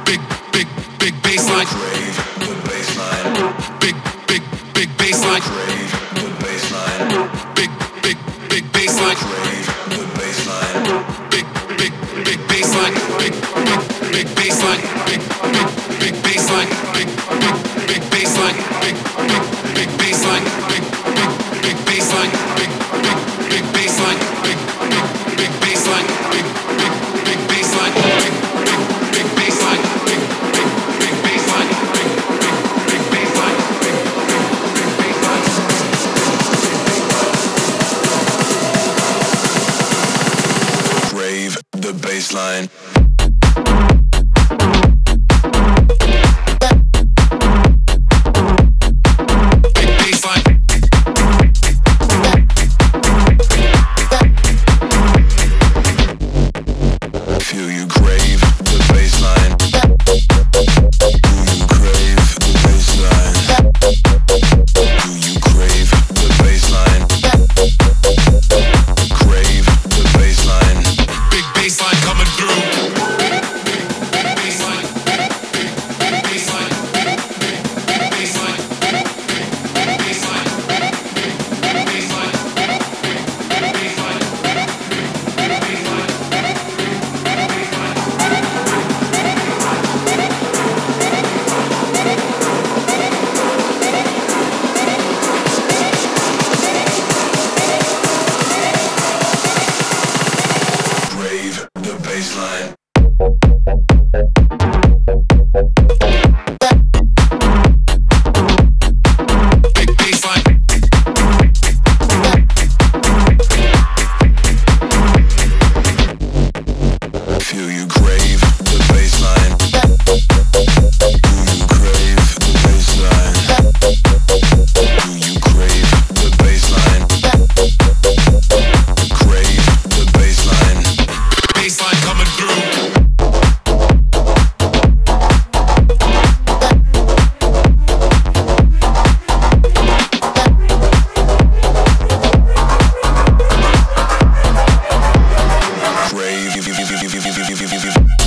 big bassline. Crave the bassline. Big bassline. Crave the bassline. Big bassline. Crave the bassline. Big bassline. Big bassline. Big bassline. Big bassline. Big bassline. Big bassline. Big bassline. Big bassline. Big bassline. Big bassline. Big bassline. Big bassline. Crave the bassline. Feel you crave the bassline. Do you crave the bassline? Do you crave the bassline? Crave the bassline. Big bassline coming through. Big bassline. Big bassline. Big bassline. Big bassline. Big bassline. Big bassline. Crave the bassline. Big bassline. Feel you crave the bassline. Do you crave the bassline? Do you crave the bassline? Crave the bassline. Bassline coming through. Crave